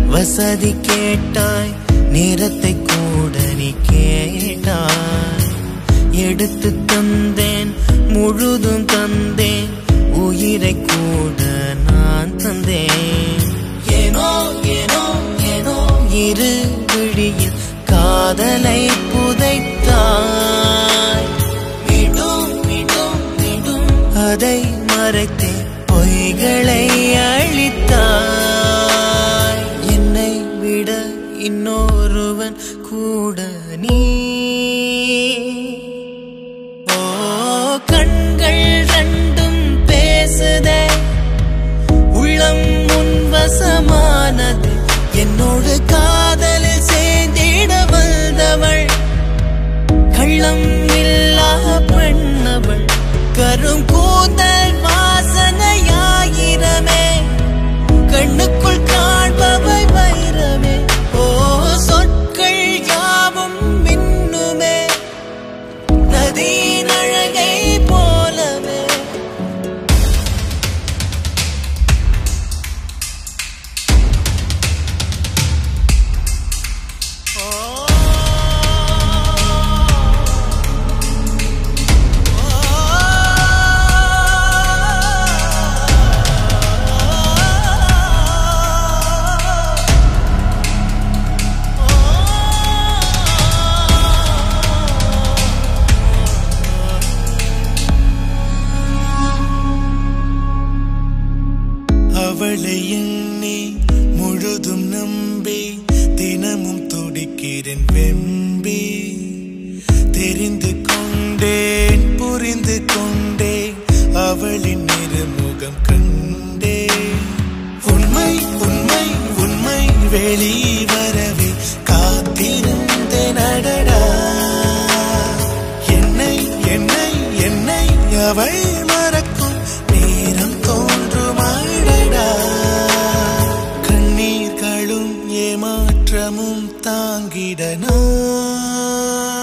வசதி கேட்டாய், நேரத்தை கூட நீ கேட்டாய். எடுத்து தந்தேன், முழுதும் தந்தேன், உயிரை கூட நான் தந்தேன். ஏனோ ஏனோ ஏனோ இரு விழியில் காதலை புதைத்தாய். மீண்டும் மீண்டும் மீண்டும் அதை மறைத்தே பொய்களை அழித்தாய். என்னை விட இன்னொருவன் கூட நீ. ஓ கண்கள் ரெண்டும் பேசுதே, உள்ளம் முன்வசமானது. என்னோடு காதலில் சேர்ந்திட வந்தவள், கள்ளம் இல்லா பெண்ணவள். கரும் கூந்தல் வாசனையாயிரமே, கண்ணுக்குள் காண்பவை வைரமே. ஓ சொற்கள் யாவும் மின்னுமே, நதியின் அழகை போலவே. அவளை எண்ணி முழுதும் நம்பி தினமும் துடிக்கிறேன் வெம்பி. தெரிந்து கொண்டேன், புரிந்து கொண்டேன், அவளின் நிறமுகம் கண்டேன். உண்மை உண்மை உண்மை வெளிவரவே காத்திருந்தேன் அடடா. என்னை என்னை என்னை அவள் மறக்கும் நேரம் தோன்றுமாடடா. கண்ணீர்களும் ஏமாற்றமும் தாங்கிட நான்